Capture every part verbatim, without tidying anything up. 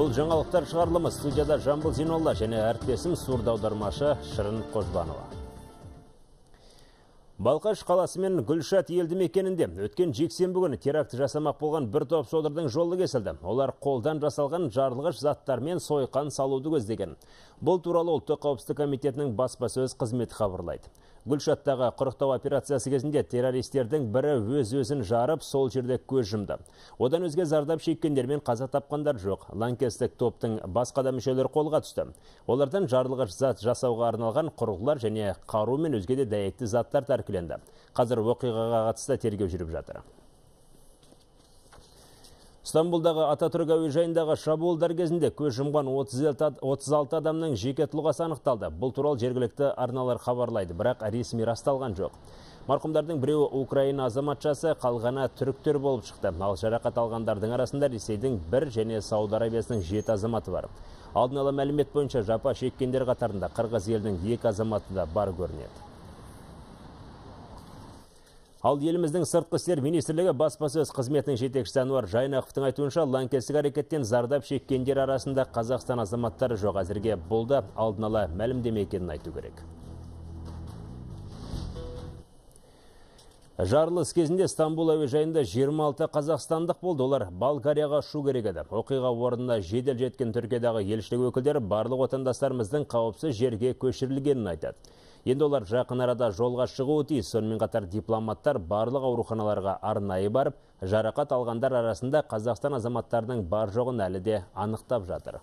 Бұл жаңалықтар шығарылымыз студияда Жамбыл Зинолла және әріптесім сурда аудармашы Шырын Қожбанова. Балқаш қаласы мен Гүлшат елді мекенінде өткен жексенбі күні теракт жасамақ болған бір топ содырдың жолы кесілді. Олар қолдан жасалған жарылғыш заттармен сойқан салуды көздеген. Бұл туралы Ұлттық қауіпсіздік комитетінің баспасөз қызметі хабарлайды. Гүлшаттағы құрықтау операциясы кезінде террористердің бірі өз-өзін жарып, сол жерде көз жұмды. Одан өзге зардап шеккендер мен қаза тапқандар жоқ. Лаңкестік топтың басқа да мүшелері қолға түсті. Олардан жарылғыш зат жасауға арналған құрылғылар және қару мен өзге де дәйекті заттар тәркіленді. Қазір оқиғаға қатысты тергеу жүріп жатыр. Стамбулдағы Ататүрік әуежайындағы шабуылдар кезінде көз жұмған отыз алты адамның жеке тұлғасы анықталды. Бұл туралы жергілікті арналар хабарлайды, бірақ ресми расталған жоқ. Марқұмдардың біреуі Украина азаматшасы, қалғаны түріктер болып шықты. Ал жарақат алғандардың арасында Ресейдің бір және Сауд Арабиясының жеті азаматы бар. Алдын ала мәлімет бойынша жапа шеккендер қатарында Қырғыз елінің екі азаматы да бар көрінеді. Ал еліміздің сыртқы істер министрлігі баспасөз қызметінің жетекшісі Әнуар Жайнақовтың айтуынша, лаңкестік әрекеттен зардап шеккендер арасында Қазақстан азаматтары жоқ. Әзірге бұл да алдын ала мәлімдеме екенін айту керек. Жарылыс кезінде Стамбул әуежайында жиырма алты қазақстандық болды. Олар Болгарияға ұшу керек еді. Оқиға орнына жедел жеткен Түркиядағы елшілік өкілдері барлық отандастарымыздың қауіпсіз жерге көшірілгенін айтады. Енді олар жақын арада жолға шығуы тиіс. Сонымен қатар дипломаттар барлық ауруханаларға арнайы барып, жарақат алғандар арасында Қазақстан азаматтарының бар жоғын әлі де анықтап жатыр.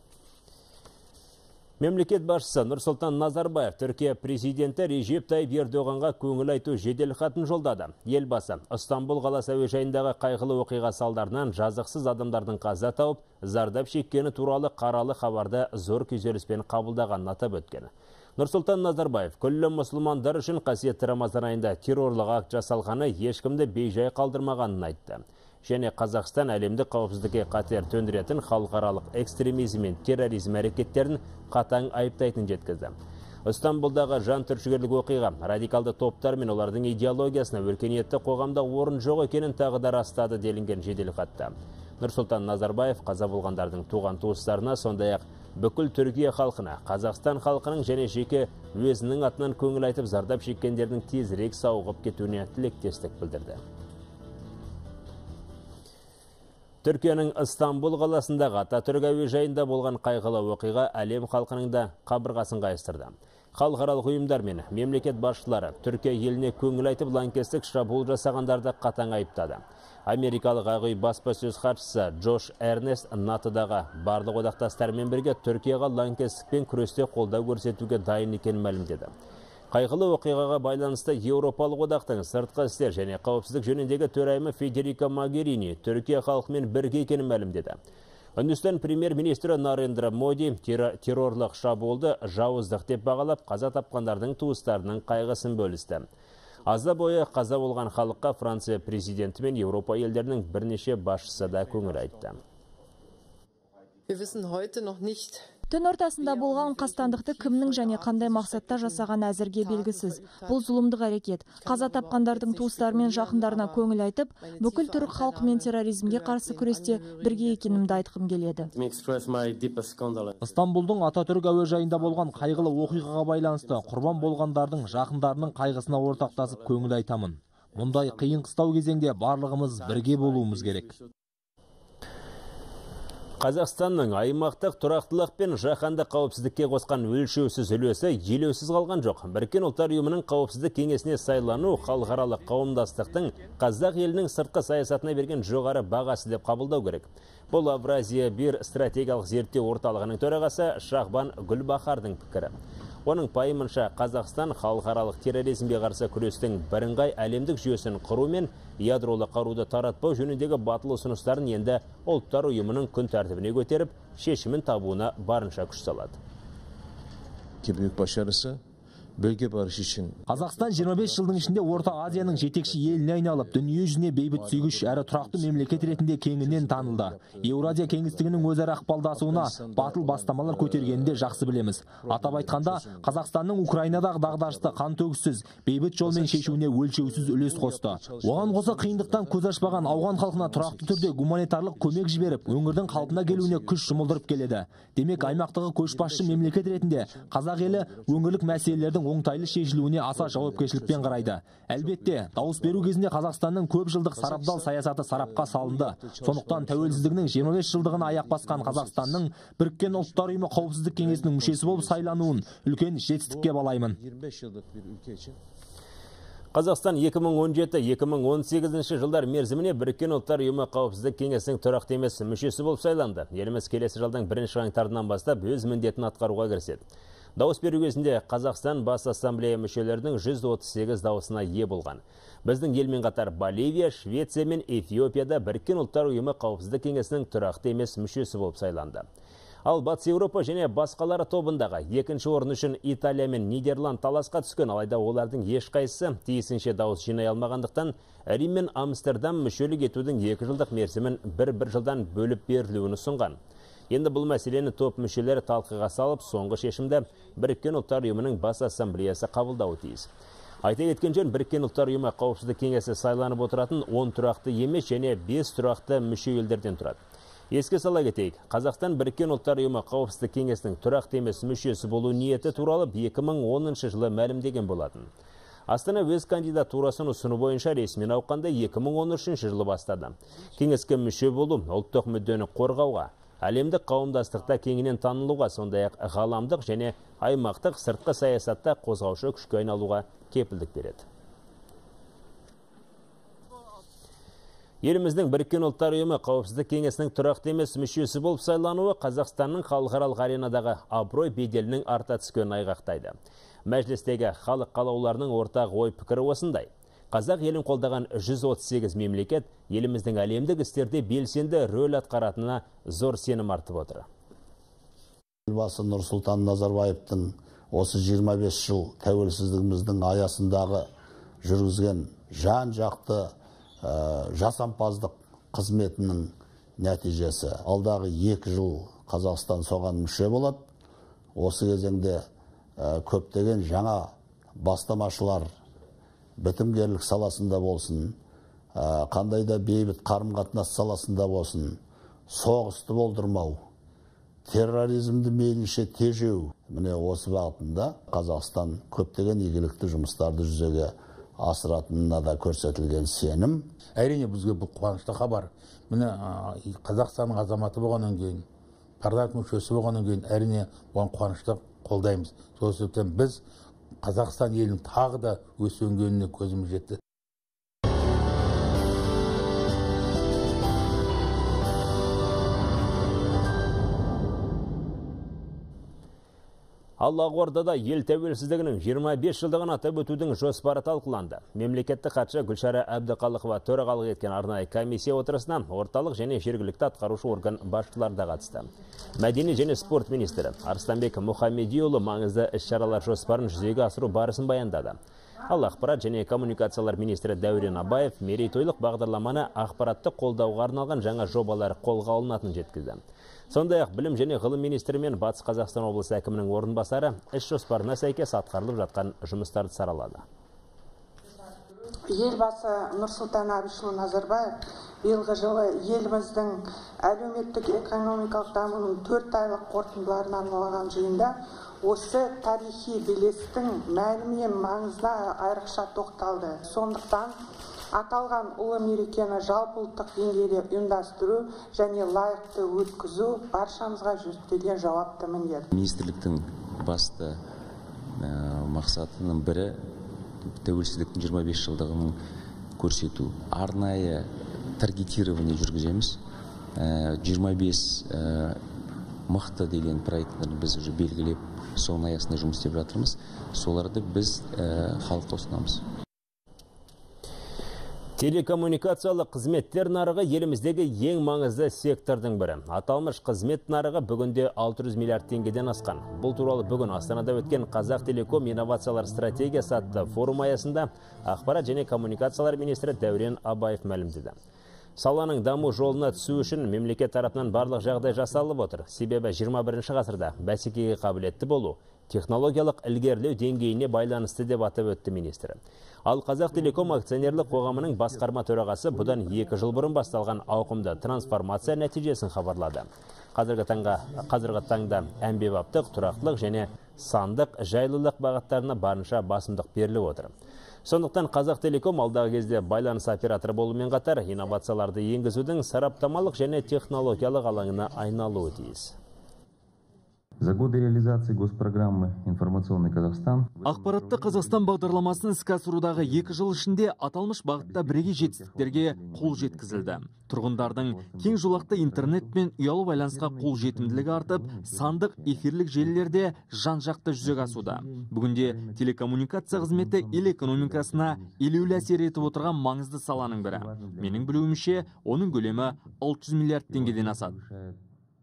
Мемлекет басшысы Нұрсұлтан Назарбаев Түркия президенті Режеп Тайып Ердоғанға көңіл айту жедел хатын жолдады. Елбасы Стамбул қаласы әуежайындағы қайғылы оқиға салдарынан жазықсыз адамдардың қаза тауып, зардап шеккені туралы қаралы хабарды зор күйзеліспен қабылдағанын атап өткен. Нұрсұлтан Назарбаев күллі мұсылмандар үшін қасиетті Рамазан айында террорлық акт жасалғаны ешкімді бейжай қалдырмағанын айтты. Және Қазақстан әлемдік қауіпсіздікке қатер төндіретін халықаралық экстремизм мен терроризм әрекеттерін қатаң айыптайтын жеткізді. Стамбулдағы жан түршігерлік оқиға радикалды топтар мен олардың идеологиясына өркениетті қоғамда орын жоқ екенін тағы да растады делінген жедел хатта. Нұрсұлтан Назарбаев қаза болғандардың туған туыстарына, сондай-ақ бүкіл Түркия халқына, Қазақстан халқының және жеке өзінің атынан көңіл айтып, зардап шеккендердің тезірек сауығып кетуіне тілектестік білдірді. Түркияның Стамбул қаласындағы Ататүрік әуежайында болған қайғылы оқиға әлем халқының да қабырғасын қайыстырды. Халықаралық ұйымдар мен мемлекет басшылары Түркия еліне көңіл айтып, лаңкестік шабуыл жасағандарды қатаң айыптады. Америкалық Ақ үй баспасөз хатшысы Джош Эрнест НАТО-дағы барлық одақтастармен бірге Түркияға лаңкестікпен күресте қолдау көрсетуге дайын екенін мәлімдеді. Қайғылы оқиғаға байланысты Еуропалық одақтың сыртқы істер және қауіпсіздік жөніндегі төрайымы Федерика Могерини Түркия халқымен бірге екенін мәлімдеді. Үндістан премьер-министрі Нарендра Моди террорлық шабуылды жауыздық деп бағалап, қаза тапқандардың туыстарының қайғысын бөлісті. Азда бойы қаза болған халыққа Франция президенті мен Еуропа елдерінің бірнеше басшысы да көңіл айтты. Түн ортасында болған қастандықты кімнің және қандай мақсатта жасаған әзірге белгісіз. Бұл зұлымдық әрекет. Қаза тапқандардың туыстары мен жақындарына көңіл айтып, бүкіл түрік халқымен терроризмге қарсы күресте бірге екенімді айтқым келеді. Стамбулдың Ататүрік әуежайында болған қайғылы оқиғаға байланысты құрбан болғандардың жақындарының қайғысына ортақтасып көңіл айтамын. Мұндай қиын қыстау кезеңде барлығымыз бірге болуымыз керек. Қазақстанның аймақтық тұрақтылық пен жаһандық қауіпсіздікке қосқан өлшеусіз үлесі елеусіз қалған жоқ. Біріккен ұлттар ұйымының қауіпсіздік кеңесіне сайлану халықаралық қауымдастықтың Қазақ елінің сыртқы саясатына берген жоғары бағасы деп қабылдау керек. Бұл Евразия бір стратегиялық зерттеу орталығының төрағасы Шахбан Гүлбахардың пікірі. Оның пайымынша Қазақстан халықаралық терроризмге қарсы күрестің бірыңғай әлемдік жүйесін құру мен ядролық қаруды таратпау жөніндегі батыл ұсыныстарын енді ұлттар ұйымының күн тәртібіне көтеріп, шешімін табуына барынша күш салады. Büyük başarısı бірге барыш үшін. Қазақстан жиырма бес жылдың ішінде Орта Азияның жетекші еліне айналып, дүние жүзіне бейбіт сүйгіш әрі тұрақты мемлекет ретінде кеңінен танылды. Еуразия кеңістігінің өзара ықпалдасуына батыл бастамалар көтергенін де жақсы білеміз. Атап айтқанда, Қазақстанның Украинадағы дағдарысты қан төгіссіз, бейбіт жолмен шешуіне өлшеусіз үлес қосты. Оған қоса қиындықтан көз ашпаған ауған халқына тұрақты түрде гуманитарлық көмек жіберіп, өңірдің қалпына келуіне күш жұмылдырып келеді. Демек, аймақтағы көшбасшы мемлекет ретінде қазақ елі өңірлік мәселелердің оңтайлы шешілуіне аса жауапкершілікпен қарайды. Әлбетте, дауыс беру кезінде Қазақстанның көп жылдық сарабдал саясаты сарапқа салынды. Сондықтан тәуелсіздігінің жиырма бес жылдығына аяқ басқан Қазақстанның Біріккен ұлттар ұйымы қауіпсіздік кеңесінің мүшесі болып сайлануын үлкен жетістікке балаймын. Қазақстан екі мың он жеті - екі мың он сегізінші жылдар мерзіміне Біріккен ұлттар ұйымы қауіпсіздік кеңесінің тұрақты емес мүшесі болып сайланды. Еліміз келесі жылдың бірінші қаңтарынан бастап өз міндетін атқаруға кіріседі. Дауыс беру кезінде Қазақстан бас ассамблея мүшелерінің жүз отыз сегіз дауысына ие болған. Біздің елмен қатар Боливия, Швеция мен Эфиопияда Біріккен ұлттар ұйымы қауіпсіздік кеңесінің тұрақты емес мүшесі болып сайланды. Ал Батыс Еуропа және басқалары тобындағы екінші орын үшін Италия мен Нидерланд таласқа түскен, алайда олардың ешқайсысы тиісінше дауыс жинай алмағандықтан Рим мен Амстердам мүшелік етудің екі жылдық мерзімін бір-бір жылдан бөліп берілуін ұсынған. Енді бұл мәселені топ мүшелері талқыға салып, соңғы шешімді Біріккен ұлттар ұйымының бас ассамблеясы қабылдауы тиіс. Айта кеткен жөн, Біріккен ұлттар ұйымы қауіпсіздік кеңесі сайланып отыратын он тұрақты емес және бес тұрақты мүше елдерден тұрады. Еске сала кетейік, Қазақстан Біріккен ұлттар ұйымы қауіпсіздік кеңесінің тұрақты емес мүшесі болу ниеті туралы екі мың оныншы жылы мәлімдеген болатын. Астана өз кандидатурасын ұсыну бойынша ресми науқанды екі мың он үшінші жылы бастады. Кеңеске мүше болу ұлттық мүддені қорғауға, әлемдік қауымдастықта кеңінен танылуға, сондай-ақ ғаламдық және аймақтық сыртқы саясатта қозғаушы күшке айналуға кепілдік береді. Еліміздің Біріккен ұлттар ұйымы қауіпсіздік кеңесінің тұрақты емес мүшесі болып сайлануы Қазақстанның халықаралық аренадағы абырой беделінің арта түскенін айғақтайды. Мәжілістегі халық қалауларының ортақ ой пікірі осындай. Қазақ елін қолдаған жүз отыз сегіз мемлекет еліміздің әлемдік істерде белсенді рөл атқаратынына зор сенім артып отыр. Елбасы Нұрсұлтан Назарбаевтың осы жиырма бес жыл тәуелсіздігіміздің аясындағы жүргізген жан-жақты жасампаздық қызметінің нәтижесі. Алдағы екі жыл Қазақстан соған мүше болады. Осы кезеңде көптеген жаңа бастамашылар бітімгерлік саласында болсын, қандай да бейбіт қарым-қатынас саласында болсын, соғысты болдырмау, терроризмді мейлінше тежеу. Міне осы бағытында Қазақстан көптеген игілікті жұмыстарды жүзеге асыратынына да көрсетілген сенім. Әрине бізге бұл қуанышты хабар. Міне Қазақстанның азаматы болғаннан кейін, парламент мүшесі болғаннан кейін әрине оған қуанышты қолдаймыз. Сол себептен біз Қазақстан елінің тағы да өсөнгеніне көзіміз жетті. Ал Ақордада ел тәуелсіздігінің жиырма бес жылдығын атап өтудің жоспары талқыланды. Мемлекеттік хатшы Гүлшара Әбдіқалықова төрағалық еткен арнайы комиссия отырысына орталық және жергілікті атқарушы орган басшылары да қатысты. Мәдени және спорт министрі Арыстанбек Мұхамедиұлы маңызды іс-шаралар жоспарын жүзеге асыру барысын баяндады. Ал ақпарат және коммуникациялар министрі Дәурен Абаев мерейтойлық бағдарламаны ақпаратты қолдауға арналған жаңа жобалар қолға алынатынын жеткізді. Сондай-ақ білім және ғылым министрі мен Батыс Қазақстан облысы әкімінің орынбасары іс жоспарына сәйкес атқарылып жатқан жұмыстарды саралады. Елбасы Нұрсұлтан Әбішұлы Назарбаев биылғы жылы еліміздің әлеуметтік экономикалық дамуының төрт айлық қорытындыларына арналған жиында осы тарихи белестің мәні мен маңызына айрықша тоқталды. Сондықтан аталған ұлы мерекені жалпы ұлттық деңгейде ұйымдастыру және лайықты өткізу баршамызға жүктелген жауапты міндет. Министрліктің басты мақсатының бірі тәуелсіздіктің жиырма бес жылдығын көрсету. Арнайы таргетирование жүргіземіз. жиырма бес мықты деген проекттерді біз уже белгілеп, соның аясында жұмыс істеп жатырмыз. Соларды біз халыққа ұсынамыз. Телекоммуникациялық қызметтер нарығы еліміздегі ең маңызды сектордың бірі. Аталмыш қызмет нарығы бүгінде алты жүз миллиард теңгеден асқан. Бұл туралы бүгін Астанада өткен Қазақ Телеком инновациялар стратегиясы атты форум аясында ақпарат және коммуникациялар министрі Дәурен Абаев мәлімдеді. Саланың даму жолына түсу үшін мемлекет тарапынан барлық жағдай жасалып отыр. Себебі жиырма бірінші ғасырда бәсекеге қабілетті болу технологиялық ілгерілеу деңгейіне байланысты деп атап өтті министрі. Ал Қазақ Телеком акционерлік қоғамының басқарма төрағасы бұдан екі жыл бұрын басталған ауқымды трансформация нәтижесін хабарлады. Қазіргі таңда, қазіргі таңда әмбебаптық, тұрақтылық және сандық жайлылық бағыттарына барынша басымдық беріліп отыр. Сондықтан Қазақ Телеком алдағы кезде байланыс операторы болумен қатар инновацияларды енгізудің сараптамалық және технологиялық алаңына айналуы тиіс. За годы реализации госпрограммы «Информационный Казахстан» Ақпаратты Қазақстан бағдарламасын іске асырудағы екі жыл ішінде аталмыш бағытта бірегей жетістіктерге қол жеткізілді. Тұрғындардың кең жолақты интернет пен ұялы байланысқа қол жетімділігі артып, сандық эфирлік желілерде жан-жақты жүзеге асуда. Бүгінде телекоммуникация қызметі ел экономикасына елеулі әсер етіп отырған маңызды саланың бірі. Менің білуімше, оның көлемі алты жүз миллиард теңгеден асады.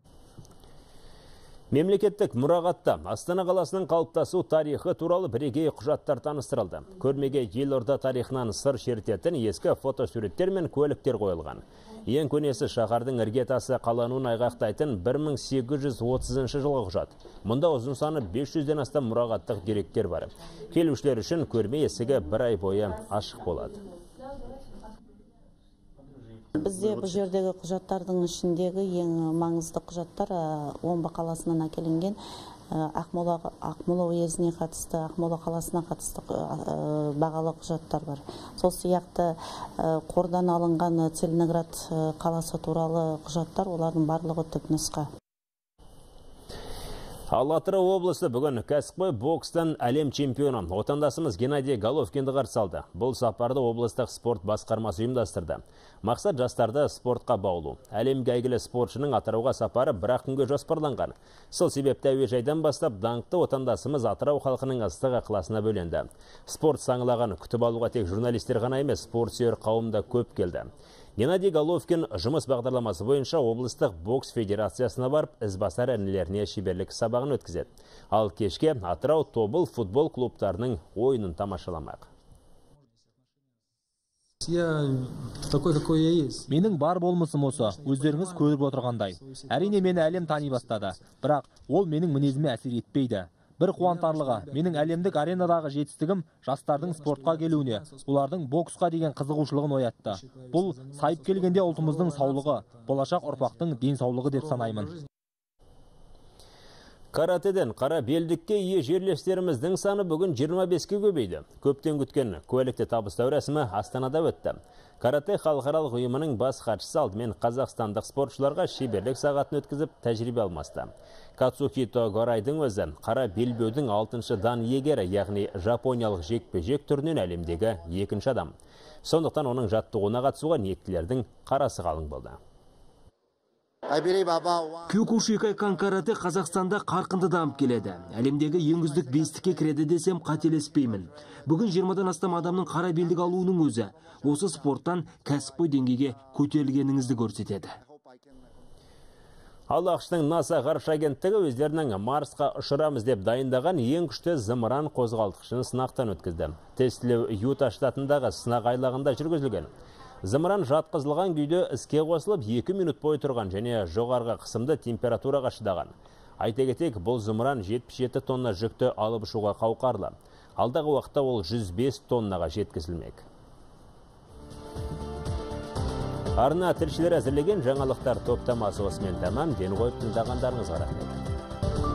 Мемлекеттік мұрағатта Астана қаласының қалыптасу тарихы туралы бірегей құжаттар таныстырылды. Көрмеге елорда тарихынан сыр шертетін ескі фотосуреттер мен көліктер қойылған. Ең көнесі шаһардың іргетасы қалануын айғақтайтын бір мың сегіз жүз отызыншы жылғы құжат. Мұнда ұзын саны бес жүзден астам мұрағаттық деректер бар. Келушілер үшін көрме есігі бір ай бойы ашық болады. Бізде бұл жердегі құжаттардың ішіндегі ең маңызды құжаттар Омбы қаласынан әкелінген Ақмола, Ақмола уезіне қатысты, Ақмола қаласына қатысты бағалы құжаттар бар. Сол сияқты қордан алынған Целиноград қаласы туралы құжаттар, олардың барлығы түпнұсқа. Ал Атырау облысы бүгін кәсіпқой бокстан әлем чемпионы отандасымыз Геннадий Головкинді қарсы алды. Бұл сапарды облыстық спорт басқармасы ұйымдастырды. Мақсат жастарды спортқа баулу. Әлемге әйгілі спортшының Атырауға сапары бір-ақ күнге жоспарланған. Сол себепті әуежайдан бастап даңқты отандасымыз Атырау халқының ыстық ықыласына бөленді. Спорт саңылаған күтіп алуға тек журналистер ғана емес, спорт сүйер қауым да көп келді. Геннадий Головкин жұмыс бағдарламасы бойынша облыстық бокс федерациясына барып, ізбасар әнілеріне шеберлік сабағын өткізеді. Ал кешке Атырау тобыл футбол клубтарының ойынын тамашаламақ. Менің бар болмысым осы, өздеріңіз көріп отырғандай. Әрине мені әлем тани бастады, бірақ ол менің мінезіме әсер етпейді. Бір қуантарлығы, менің әлемдік аренадағы жетістігім жастардың спортқа келуіне, олардың боксқа деген қызығушылығын оятты. Бұл сайып келгенде ұлтымыздың саулығы, болашақ ұрпақтың денсаулығы деп санаймын. Каратеден қара белдікке ие жерлестеріміздің саны бүгін жиырма беске көбейді. Көптен күткен куәлікті табыстау рәсімі Астанада өтті. Карате халықаралық ұйымының бас хатшысы алдымен қазақстандық спортшыларға шеберлік сағатын өткізіп тәжірибе алмасты. Кацухито Горайдың өзі қара белбеудің алтыншы дан иегері, яғни жапониялық жекпе-жек түрінен әлемдегі екінші адам. Сондықтан оның жаттығуына қатысуға ниеттілердің қарасы қалың болды. Кюкушинкай карате Қазақстанда қарқынды дамып келеді. Әлемдегі ең үздік бестікке кіреді десем қателеспеймін. Бүгін жиырмадан астам адамның қара белдік алуының өзі осы спорттан кәсіпқой деңгейге көтерілгеніңізді көрсетеді. Ал ақштың НАСА ғарыш агенттігі өздерінің Марсқа ұшырамыз деп дайындаған ең күшті зымыран қозғалтқышын сынақтан өткізді. Тестілеу Юта штатындағы сынақ айлағында жүргізілген. Зымыран жатқызылған күйде іске қосылып екі минут бойы тұрған және жоғарғы қысымды температураға шыдаған. Айта кетейік, бұл зымыран жетпіс жеті тонна жүкті алып ұшуға қауқарлы. Алдағы уақытта ол жүз бес тоннаға жеткізілмек. Арна тілшілер әзірлеген жаңалықтар топтамасы осымен тәмам. Ден қойып тыңдағандарыңызға рахмет.